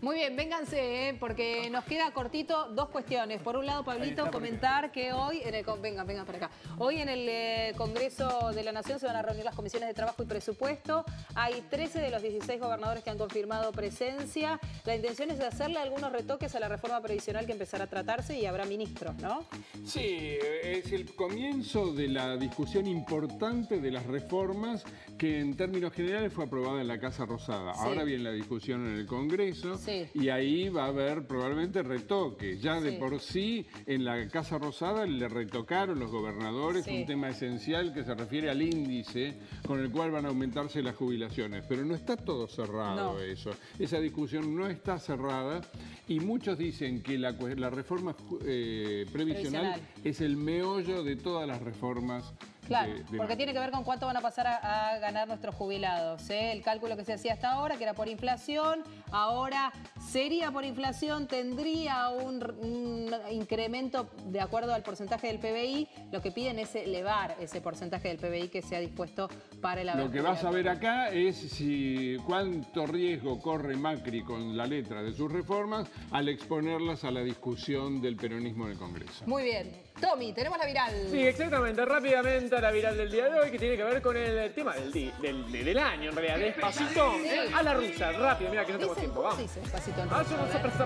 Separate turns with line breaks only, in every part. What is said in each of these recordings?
Muy bien, vénganse, porque nos queda cortito dos cuestiones. Por un lado, Pablito, comentar que hoy en el venga para acá. Hoy en el Congreso de la Nación se van a reunir las comisiones de trabajo y presupuesto. Hay 13 de los 16 gobernadores que han confirmado presencia. La intención es de hacerle algunos retoques a la reforma previsional que empezará a tratarse y habrá ministros, ¿no?
Sí, es el comienzo de la discusión importante de las reformas que en términos generales fue aprobada en la Casa Rosada. Sí. Ahora viene la discusión en el Congreso. Sí. Y ahí va a haber probablemente retoques. Ya de por sí en la Casa Rosada le retocaron los gobernadores un tema esencial que se refiere al índice con el cual van a aumentarse las jubilaciones. Pero no está todo cerrado eso. Esa discusión no está cerrada y muchos dicen que la reforma previsional es el meollo de todas las reformas.
Claro, porque tiene que ver con cuánto van a pasar a ganar nuestros jubilados. El cálculo que se hacía hasta ahora, que era por inflación, ahora sería por inflación, tendría un incremento de acuerdo al porcentaje del PBI. Lo que piden es elevar ese porcentaje del PBI que se ha dispuesto para el
Lo que vas a ver acá es cuánto riesgo corre Macri con la letra de sus reformas al exponerlas a la discusión del peronismo en el Congreso.
Muy bien. Tommy, tenemos la viral.
Sí, exactamente. Rápidamente la viral del día de hoy, que tiene que ver con el tema del año, en realidad. Despacito a la rusa. Rápido, mira que no tengo tiempo. Vamos.
Sí, despacito en
rusa.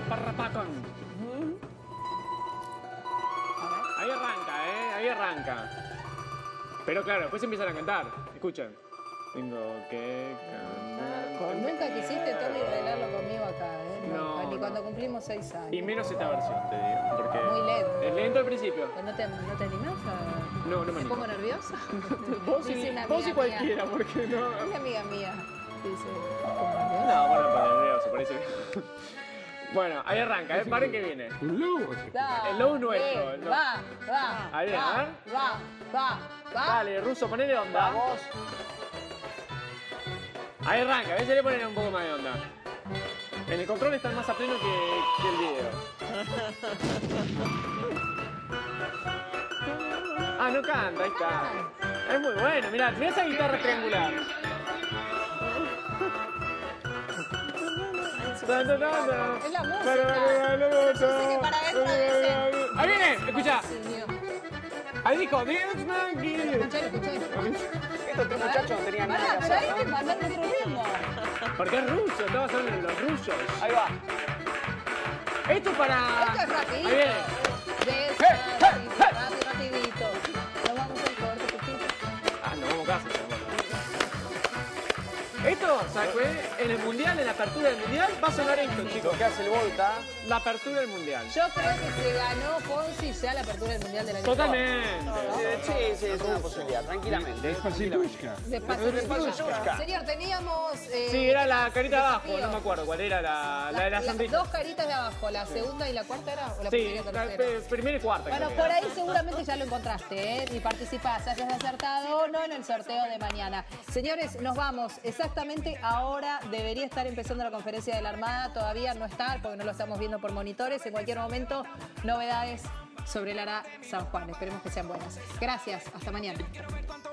Ahí arranca, ahí arranca. Pero claro, después empiezan a cantar. Escuchen. Tengo que cantar.
Nunca quisiste, Tommy, bailarlo conmigo acá,
No,
ni cuando cumplimos 6 años.
Y menos esta versión, te digo. Porque
muy lento.
Es lento al principio.
¿No te animás a...?
No me
¿Me pongo nerviosa?
Vos y cualquiera, porque no...
Una amiga mía dice...
No, bueno, para nervioso, parece que... Bueno, ahí arranca, paren que viene.
Un lobo.
El lobo nuestro.
Va.
Ahí viene,
Va.
Dale, Ruso, ponele onda.
Vamos.
Ahí arranca, a veces le ponen un poco más de onda. En el control están más a pleno que el video. Ah, no canta, ahí está. Es muy bueno, mirá esa guitarra triangular.
Es la música.
Ahí viene, escuchá. Ahí dijo, Dios me
Escuché.
Estos tres muchachos no tenían nada que hacer.
Pero hay que mandar otro ritmo.
Porque es ruso, estamos hablando de los rusos.
Ahí va.
Esto para...
Esto es rapidito.
Ahí viene.
Rapidito. Nos vamos al corte, poquito.
Ah, no vamos casi. Esto, ¿sabes? En el Mundial, en la apertura del Mundial, va a sonar esto, chicos.
¿Qué hace el Volta?
La apertura del Mundial.
Yo creo que se ganó Fonsi ya la apertura del Mundial del año pasado.
Totalmente.
Sí, es una posibilidad, tranquilamente.
Despacitushka.
Señor, teníamos...
Sí, era la carita de abajo, no me acuerdo cuál era la de la sonrisa.
Las dos caritas de abajo, la segunda y la cuarta era, o la
sí, primera y cuarta.
Bueno, por ahí seguramente ya lo encontraste, y participás, hayas acertado o no en el sorteo de mañana. Señores, nos vamos. Exactamente ahora debería estar empezando la conferencia de la Armada, todavía no está, porque no lo estamos viendo por monitores. En cualquier momento, novedades sobre el ARA San Juan. Esperemos que sean buenas. Gracias, hasta mañana.